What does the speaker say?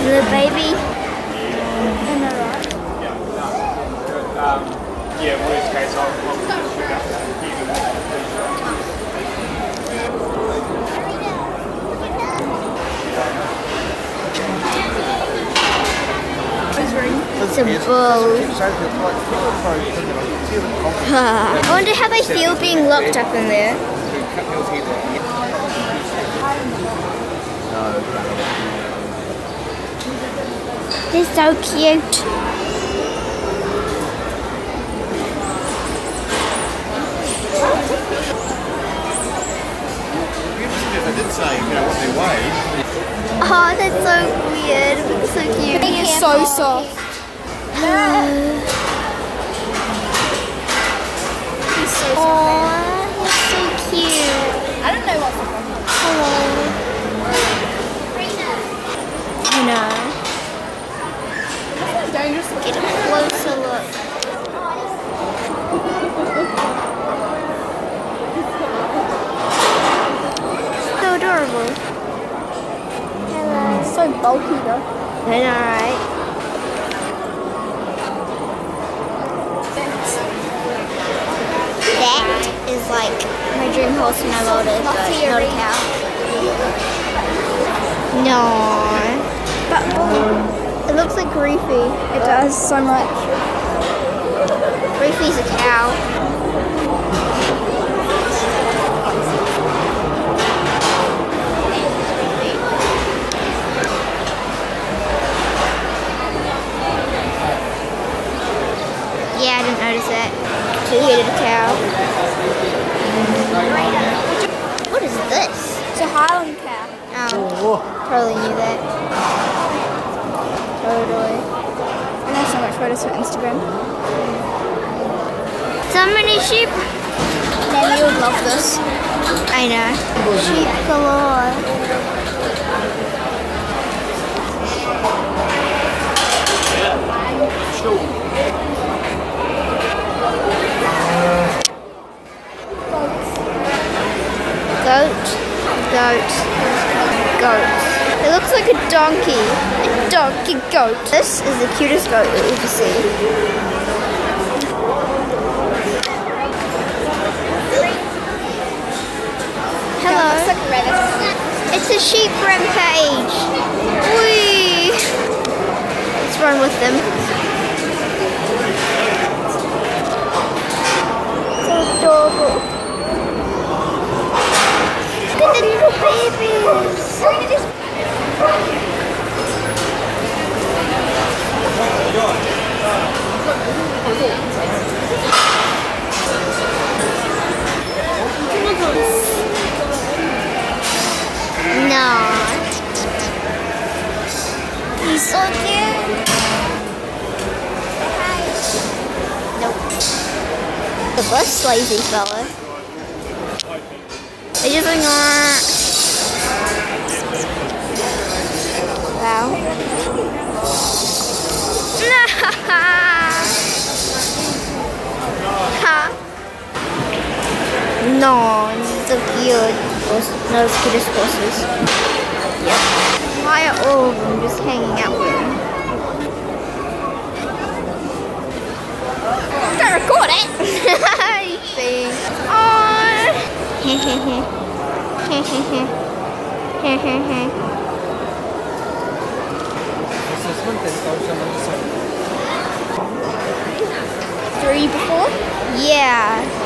The baby. Am I right? Yeah, worst case, I'll shoot up It's a bull. I wonder how they feel being locked up in there. They're so cute. I did say, what they weigh. Oh, that's so weird. It's so cute. It's so soft. He's so soft. Oh, he's so cute. I don't know what's the problem. Hello. I know. It's dangerous. Get a closer look. So adorable. Hello. So bulky though. I know, right? That is like my dream horse when I'm older, but not a cow. No. But it looks like Reefy. It does so much. Reefy's a cow. Yeah, I didn't notice that. Two-headed cow. What is this? It's a Highland cow. Oh, totally knew that. Totally. And there's so much photos for Instagram. So many sheep. Then you would love this. I know. Sheep galore. Goat, goat, goat. It looks like a donkey. A donkey goat. This is the cutest goat you'll ever see. Hello. It's like a rabbit. It's a sheep rampage. Whee! Let's run with them. So adorable. Look at the little babies. No. He's so cute. Nope. The bus lazy fella. They just like, wow. No, it's so cute. No, it's cutest horses. Yep. Why are all of them just hanging out with them? Don't record it. You think? Oh. Three before? Yeah.